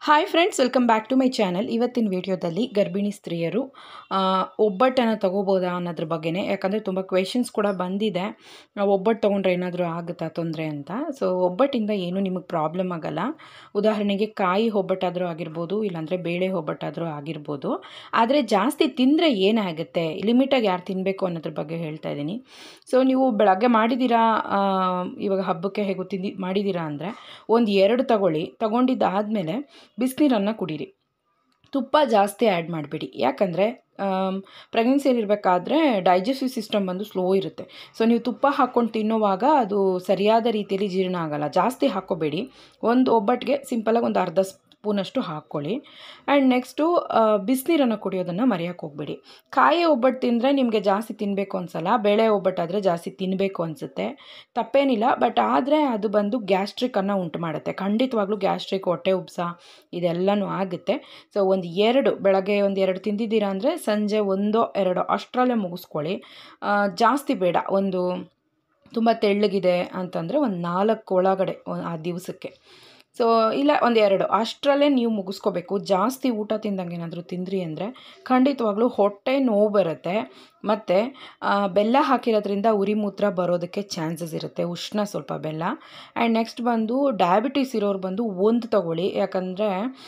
Hi friends, welcome back to my channel. ಇವತ್ತಿನ ವಿಡಿಯೋದಲ್ಲಿ ಗರ್ಭಿಣಿ ಸ್ತ್ರೀಯರು ಒಬ್ಬಟ್ಟನ್ನು ತಗೋಬೋದಾ ಅನ್ನೋದ್ರ ಬಗ್ಗೆನೇ. ಯಾಕಂದರೆ ತುಂಬ ಕ್ವೆಶನ್ಸ್ ಕೂಡ ಬಂದಿದೆ, ಒಬ್ಬಟ್ಟು ತೊಗೊಂಡ್ರೆ ಏನಾದರೂ ಆಗುತ್ತಾ ತೊಂದರೆ ಅಂತ. ಸೊ ಒಬ್ಬಟ್ಟಿಂದ ಏನು ನಿಮಗೆ ಪ್ರಾಬ್ಲಮ್ ಆಗಲ್ಲ. ಉದಾಹರಣೆಗೆ ಕಾಯಿ ಒಬ್ಬಟ್ಟಾದರೂ ಆಗಿರ್ಬೋದು, ಇಲ್ಲಾಂದರೆ ಬೇಳೆ ಒಬ್ಬಟ್ಟಾದರೂ ಆಗಿರ್ಬೋದು. ಆದರೆ ಜಾಸ್ತಿ ತಿಂದರೆ ಏನಾಗುತ್ತೆ, ಲಿಮಿಟಾಗಿ ಯಾರು ತಿನ್ನಬೇಕು ಅನ್ನೋದ್ರ ಬಗ್ಗೆ ಹೇಳ್ತಾ ಇದ್ದೀನಿ. ಸೊ ನೀವು ಬೆಳಗ್ಗೆ ಮಾಡಿದ್ದೀರಾ, ಇವಾಗ ಹಬ್ಬಕ್ಕೆ ಹೇಗೂ ಮಾಡಿದ್ದೀರಾ ಅಂದರೆ ಒಂದು 2 ತಗೊಂಡಿದ್ದಾದಮೇಲೆ ಬಿಸಿನೀರನ್ನು ಕುಡೀರಿ. ತುಪ್ಪ ಜಾಸ್ತಿ ಆ್ಯಡ್ ಮಾಡಬೇಡಿ. ಯಾಕಂದರೆ ಪ್ರೆಗ್ನೆನ್ಸಿಯಲ್ಲಿರಬೇಕಾದ್ರೆ ಡೈಜೆಸ್ಟಿವ್ ಸಿಸ್ಟಮ್ ಬಂದು ಸ್ಲೋ ಇರುತ್ತೆ. ಸೊ ನೀವು ತುಪ್ಪ ಹಾಕ್ಕೊಂಡು ತಿನ್ನುವಾಗ ಅದು ಸರಿಯಾದ ರೀತಿಯಲ್ಲಿ ಜೀರ್ಣ ಆಗೋಲ್ಲ. ಜಾಸ್ತಿ ಹಾಕ್ಕೋಬೇಡಿ. ಒಂದು ಒಬ್ಬಟ್ಟಿಗೆ ಸಿಂಪಲಾಗಿ ಒಂದು ಅರ್ಧ ಸ್ಪೂನಷ್ಟು ಹಾಕ್ಕೊಳ್ಳಿ. ಆ್ಯಂಡ್ ನೆಕ್ಸ್ಟು ಬಿಸಿನೀರನ್ನು ಕುಡಿಯೋದನ್ನು ಮರೆಯೋಕ್ಕೆ ಹೋಗಬೇಡಿ. ಕಾಯಿ ಒಬ್ಬಟ್ಟು ತಿಂದರೆ ನಿಮಗೆ ಜಾಸ್ತಿ ತಿನ್ನಬೇಕು ಅನಿಸಲ್ಲ, ಬೇಳೆ ಒಬ್ಬಟ್ಟಾದರೆ ಜಾಸ್ತಿ ತಿನ್ನಬೇಕು ಅನಿಸುತ್ತೆ. ತಪ್ಪೇನಿಲ್ಲ, ಬಟ್ ಆದರೆ ಅದು ಬಂದು ಗ್ಯಾಸ್ಟ್ರಿಕ್ಕನ್ನು ಉಂಟು ಮಾಡುತ್ತೆ. ಖಂಡಿತವಾಗ್ಲೂ ಗ್ಯಾಸ್ಟ್ರಿಕ್, ಹೊಟ್ಟೆ ಉಬ್ಸ ಇದೆಲ್ಲನೂ ಆಗುತ್ತೆ. ಸೊ ಬೆಳಗ್ಗೆ ಒಂದು 2 ತಿಂದಿದ್ದೀರಾ ಅಂದರೆ ಸಂಜೆ 1-2 ಅಷ್ಟರಲ್ಲೇ ಮುಗಿಸ್ಕೊಳ್ಳಿ. ಜಾಸ್ತಿ ಬೇಡ. ಒಂದು ತುಂಬ ತೆಳ್ಳಗಿದೆ ಅಂತಂದರೆ ಒಂದು 4 ಒಳಗಡೆ ಆ ದಿವಸಕ್ಕೆ. ಸೊ ಇಲ್ಲ ಒಂದು 2 ಅಷ್ಟರಲ್ಲೇ ನೀವು ಮುಗಿಸ್ಕೋಬೇಕು. ಜಾಸ್ತಿ ಊಟ ತಿಂದಂಗೆ ಏನಾದರೂ ತಿಂದ್ರಿ ಅಂದರೆ ಖಂಡಿತವಾಗ್ಲೂ ಹೊಟ್ಟೆ ನೋವು ಬರುತ್ತೆ. ಮತ್ತು ಬೆಲ್ಲ ಹಾಕಿರೋದ್ರಿಂದ ಉರಿ ಮೂತ್ರ ಬರೋದಕ್ಕೆ ಚಾನ್ಸಸ್ ಇರುತ್ತೆ, ಉಷ್ಣ ಸ್ವಲ್ಪ ಬೆಲ್ಲ. ಆ್ಯಂಡ್ ನೆಕ್ಸ್ಟ್ ಬಂದು ಡಯಾಬಿಟೀಸ್ ಇರೋರು ಬಂದು ಒಂದು ತಗೊಳ್ಳಿ. ಯಾಕಂದರೆ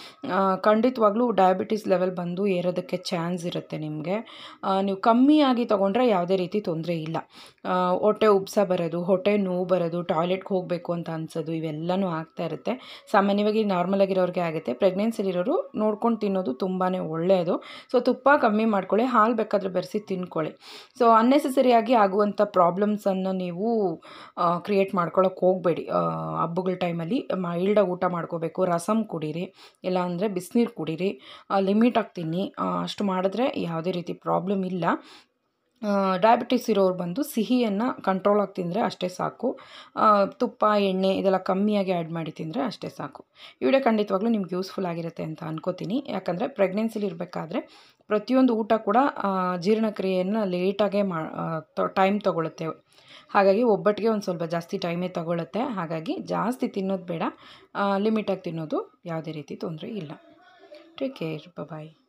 ಖಂಡಿತವಾಗ್ಲೂ ಡಯಾಬಿಟೀಸ್ ಲೆವೆಲ್ ಬಂದು ಏರೋದಕ್ಕೆ ಚಾನ್ಸ್ ಇರುತ್ತೆ ನಿಮಗೆ. ನೀವು ಕಮ್ಮಿಯಾಗಿ ತೊಗೊಂಡ್ರೆ ಯಾವುದೇ ರೀತಿ ತೊಂದರೆ ಇಲ್ಲ. ಹೊಟ್ಟೆ ಉಬ್ಸ ಬರೋದು, ಹೊಟ್ಟೆ ನೋವು ಬರೋದು, ಟಾಯ್ಲೆಟ್ಗೆ ಹೋಗಬೇಕು ಅಂತ ಅನ್ಸೋದು ಇವೆಲ್ಲನೂ ಆಗ್ತಾ ಇರುತ್ತೆ. ಸಾಮಾನ್ಯವಾಗಿ ನಾರ್ಮಲಾಗಿರೋರಿಗೆ ಆಗುತ್ತೆ. ಪ್ರೆಗ್ನೆನ್ಸಿಲಿರೋರು ನೋಡ್ಕೊಂಡು ತಿನ್ನೋದು ತುಂಬಾ ಒಳ್ಳೆಯದು. ಸೊ ತುಪ್ಪ ಕಮ್ಮಿ ಮಾಡ್ಕೊಳ್ಳಿ, ಹಾಲು ಬೇಕಾದರೆ ಬೆರೆಸಿ ತಿನ್ಕೊಳ್ಳಿ. ಸೊ ಅನ್ನೆಸೆಸರಿಯಾಗಿ ಆಗುವಂಥ ಪ್ರಾಬ್ಲಮ್ಸನ್ನು ನೀವು ಕ್ರಿಯೇಟ್ ಮಾಡ್ಕೊಳ್ಳೋಕೆ ಹೋಗಬೇಡಿ. ಹಬ್ಬಗಳ ಟೈಮಲ್ಲಿ ಮೈಲ್ಡಾಗಿ ಊಟ ಮಾಡ್ಕೋಬೇಕು. ರಸಮ್ ಕುಡೀರಿ, ಇಲ್ಲ ಅಂದರೆ ಬಿಸಿನೀರು ಕುಡೀರಿ, ಲಿಮಿಟಾಗಿ ತಿನ್ನಿ. ಅಷ್ಟು ಮಾಡಿದ್ರೆ ಯಾವುದೇ ರೀತಿ ಪ್ರಾಬ್ಲಮ್ ಇಲ್ಲ. ಡಯಾಬಿಟಿಸ್ ಇರೋರು ಬಂದು ಸಿಹಿಯನ್ನು ಕಂಟ್ರೋಲಾಗಿ ತಿಂದರೆ ಅಷ್ಟೇ ಸಾಕು. ತುಪ್ಪ, ಎಣ್ಣೆ ಇದೆಲ್ಲ ಕಮ್ಮಿಯಾಗಿ ಆ್ಯಡ್ ಮಾಡಿ ತಿಂದರೆ ಅಷ್ಟೇ ಸಾಕು. ಈ ವಿಡಿಯೋ ಖಂಡಿತವಾಗ್ಲೂ ನಿಮ್ಗೆ ಯೂಸ್ಫುಲ್ ಆಗಿರುತ್ತೆ ಅಂತ ಅನ್ಕೋತೀನಿ. ಯಾಕಂದರೆ ಪ್ರೆಗ್ನೆನ್ಸಿಲಿ ಇರಬೇಕಾದ್ರೆ ಪ್ರತಿಯೊಂದು ಊಟ ಕೂಡ ಜೀರ್ಣಕ್ರಿಯೆಯನ್ನು ಲೇಟಾಗೇ ಟೈಮ್ ತೊಗೊಳುತ್ತೆ. ಹಾಗಾಗಿ ಒಬ್ಬಟ್ಟಿಗೆ ಒಂದು ಸ್ವಲ್ಪ ಜಾಸ್ತಿ ಟೈಮೇ ತೊಗೊಳುತ್ತೆ. ಹಾಗಾಗಿ ಜಾಸ್ತಿ ತಿನ್ನೋದು ಬೇಡ, ಲಿಮಿಟಾಗಿ ತಿನ್ನೋದು ಯಾವುದೇ ರೀತಿ ತೊಂದರೆ ಇಲ್ಲ. ಟೇಕ್ ಕೇರ್, ಬಾಯ್.